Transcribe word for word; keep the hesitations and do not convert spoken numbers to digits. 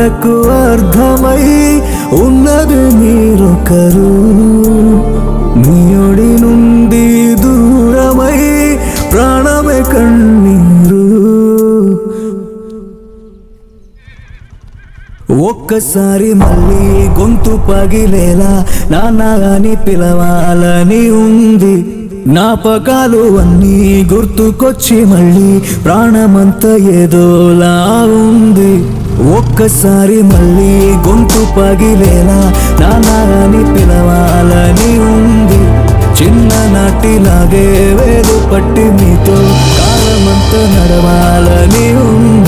నాకు అర్థమై ఉన్నది మీరొకరు నీడి నుండి దూరమై ప్రాణమే కన్నీరు ఒక్కసారి మళ్ళీ గొంతు పగిలేలా నాన్న అని పిలవాలని ఉంది జ్ఞాపకాలు అన్నీ గుర్తుకొచ్చి మళ్ళీ ప్రాణమంతా ఏదోలా ఉంది ఒక్కసారి మళ్ళీ గొంతు పగిలేలా నాన్న అని పిలవాలని ఉంది చిన్ననాటిలాగే వేలు పట్టి మీతో కాలమంతా నడవాలని ఉంది